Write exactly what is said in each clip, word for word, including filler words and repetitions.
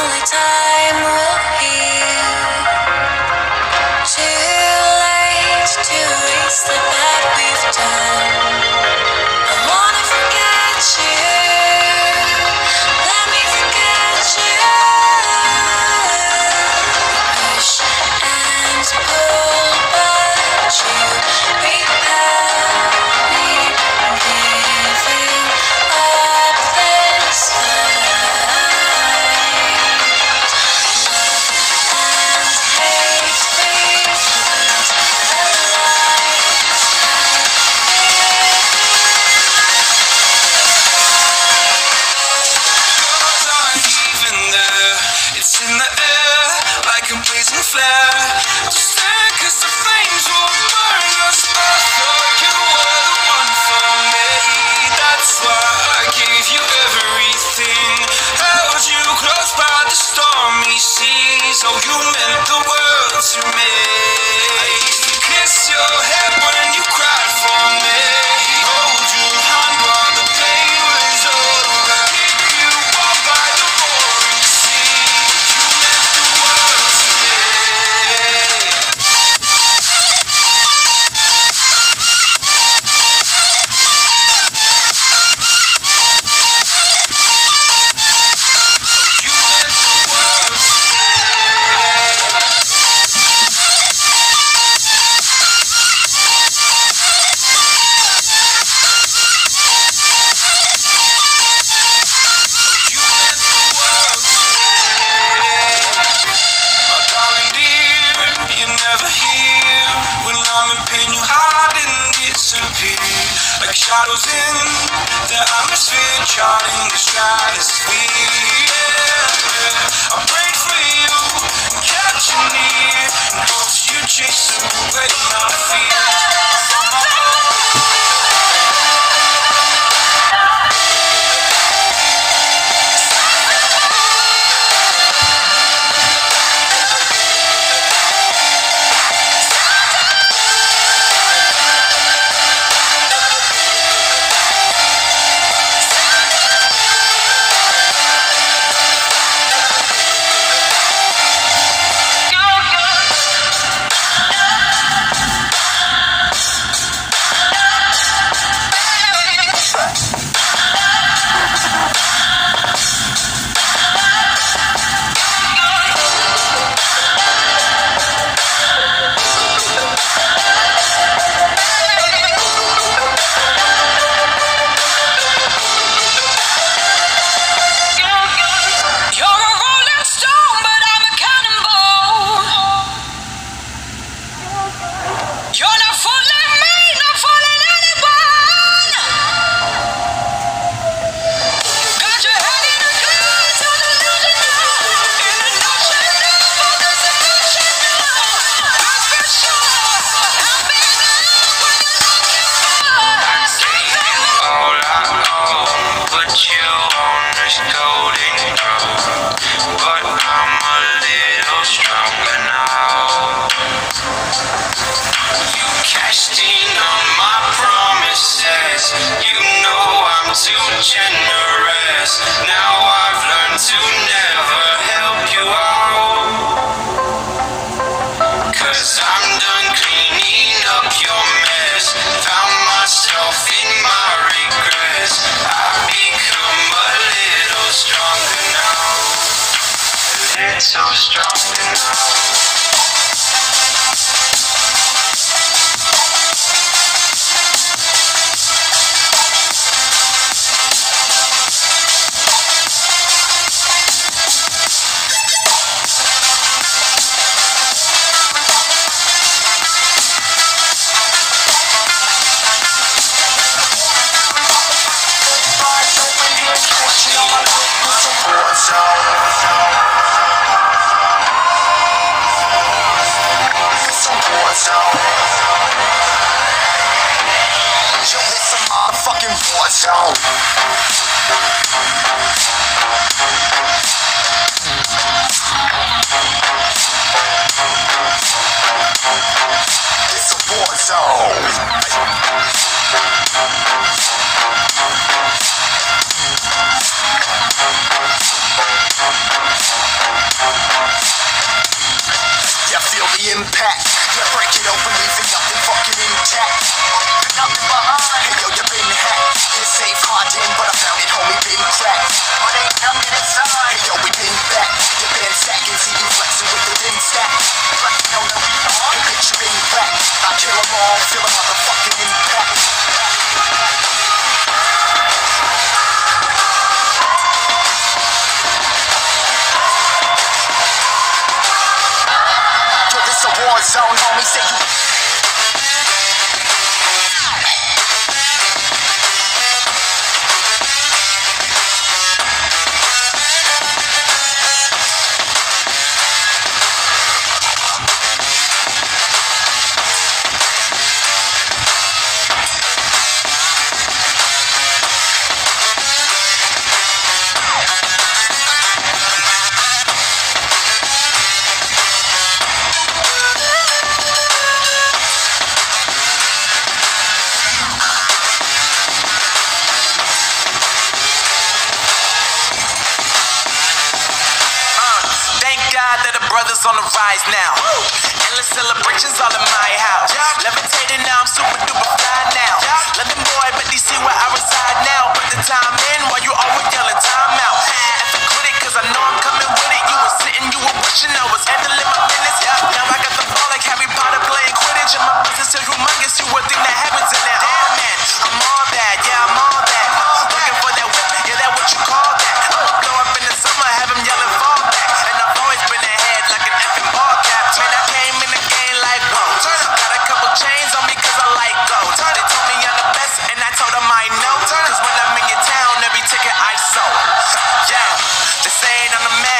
only time will heal. Too late to erase the bad we've done. I wanna forget you. Let me forget you. Push and pull, but you repel me. Giving up this fight. Love and hate reflect the light aren't even there. It's in the air like a blazing flare. Just there 'cause the flames will burn us. I thought you were the one for me. That's why I gave you everything. Held you close by the stormy seas. Oh, you meant the world to me. I used to kiss your head when you cried for me. Hold your hand while the pain was over. Keep you warm by the roaring sea. You meant the world to me. You meant the world to me. You meant the world to me. My darling dear, you're never here. When I'm in pain, you hide and disappear. Like shadows in the atmosphere, charting the stratosphere. Yeah. I prayed for you and kept you near, in hopes you chase away my fears. You're a rolling stone, but I'm a cannonball. You're not fooling me, not fooling anyone. Got your head in a clouds, so delusional. In an ocean of focus emotional. That's for sure. I'll be there when you're looking for. Gave you all I own, put you on this golden road, but I'm a little stronger now. You cashed in on my promises. You know I'm too generous. Now I've learned to never help you out. 'Cause I'm done cleaning up your mess. Found myself in my regrets. I've become a little stronger now. A little stronger now. zone. It's a war zone. feel a motherfucking impact. Yo, this a war zone, homie. Say you. Brothers on the rise now. Woo! Endless celebrations all in my house. Yeah. Levitating now, I'm super duper fly now. Yeah. London boy, but they see where I reside now. Put the time in while you always yelling time out. F the critic, cause I know I'm coming with it. You were sitting, you were wishing I was handling my business. Yeah. Now I got the ball like Harry Potter playing Quidditch. And my business is humongous, you would think that happens in there. Oh man, I'm all that, yeah, I'm all that. Looking for that whip, yeah, that what you call that. I'ma blow up in the summer, have him yelling fall back. And I've always been ahead like an effing ball cap. Man, I came in the game like gold. Got a couple chains on me cause I like gold. They told me I'm the best and I told them I know. Cause when I'm in your town, every ticket I sold. Yeah, they saying I'm the man.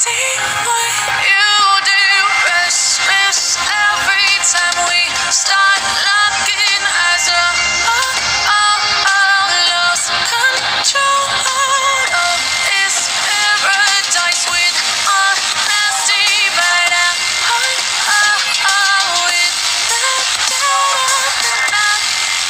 see what you do. Restless every time we start locking eyes. Oh, oh, oh, lost control of this paradise with honesty, but I'm oh, oh, oh, with the dead of the night.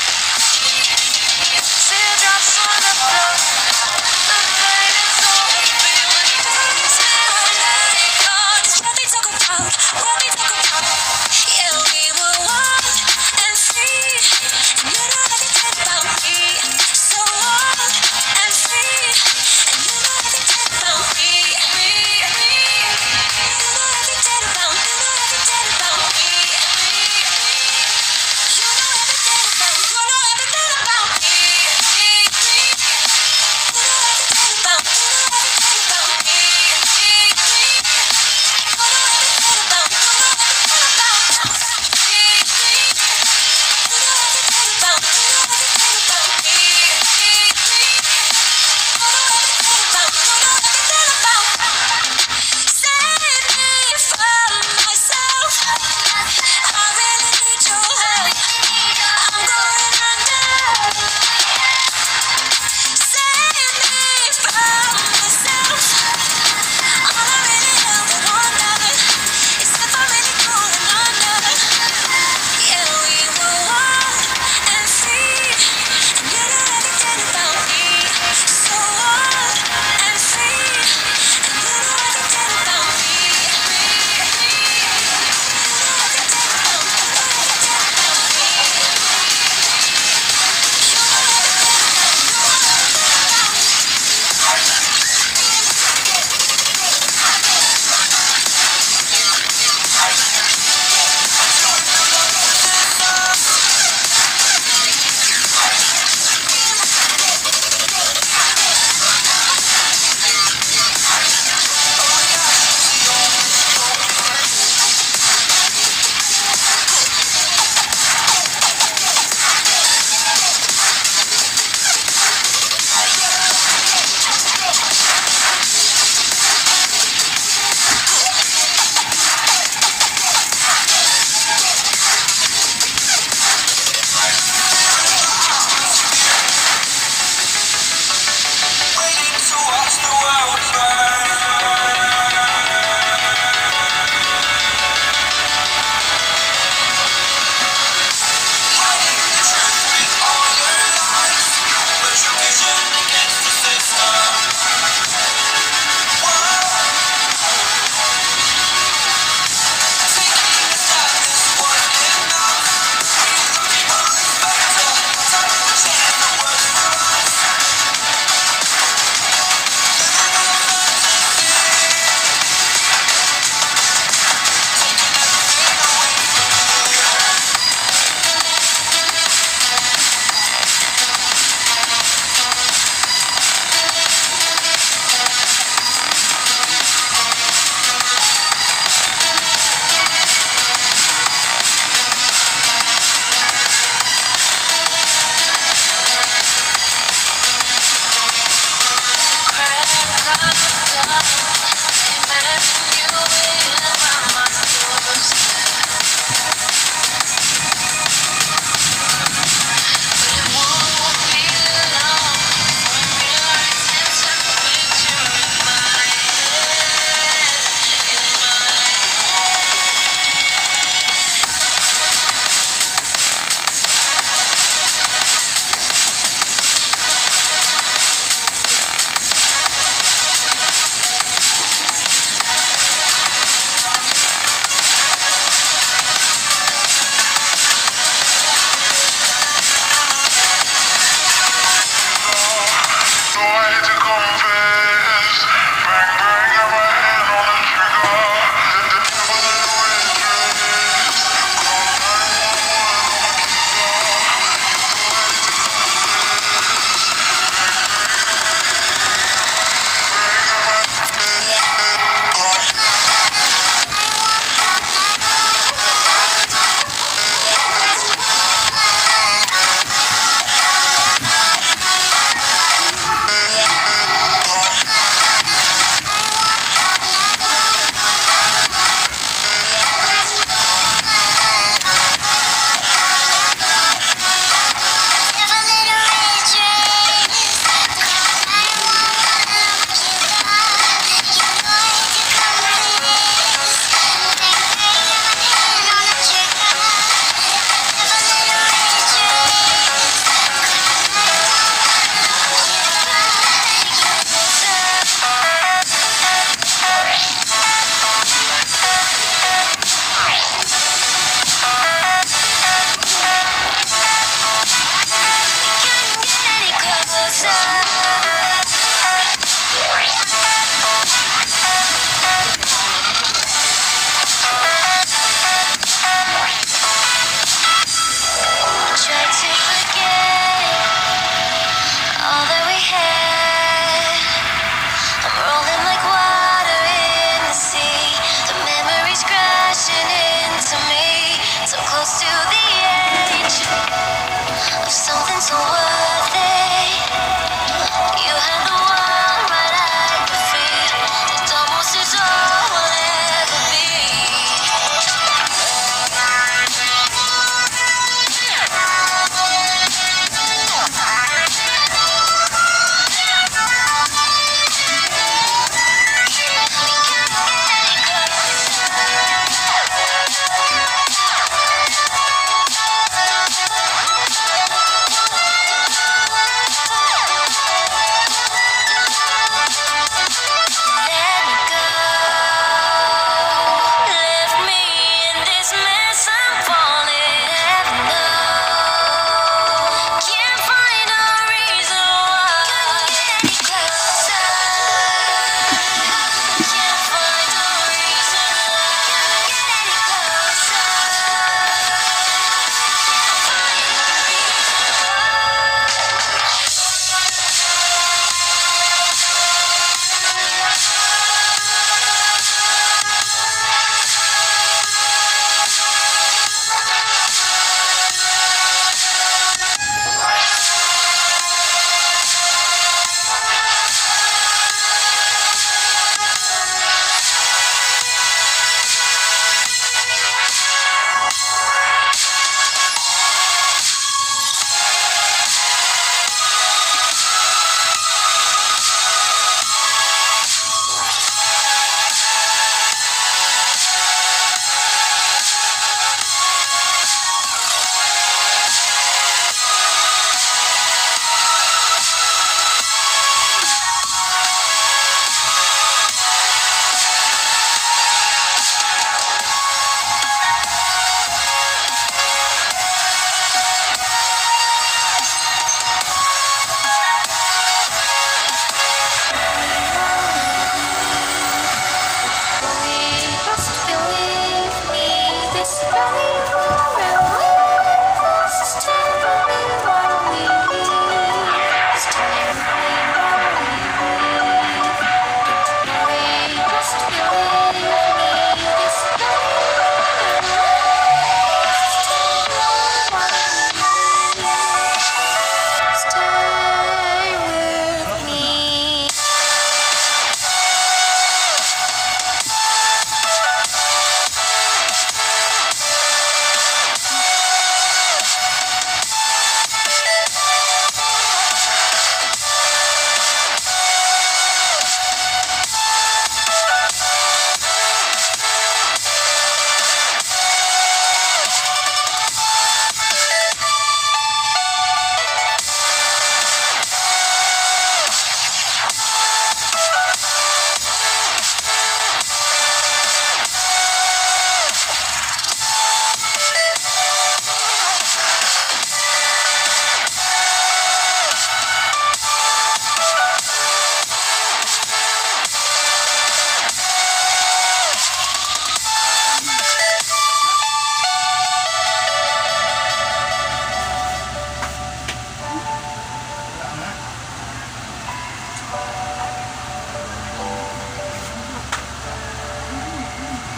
Teardrops on the floor. The pain is over. Feel the things that let it go. What they talk about, what they talk about. Yeah, we were wild and free. And you know that they talk about me. So wild and free. And you know that they talk about me. Me, me. You know that they talk about, you know that they talk about me. Me, me. You know everything about, you know everything about me. Me, me. You know everything about, you know everything about me. Me, me. You know everything about, you know everything about me.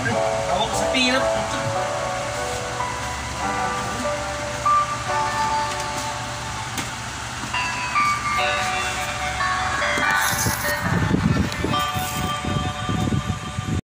Hawak sa pilap.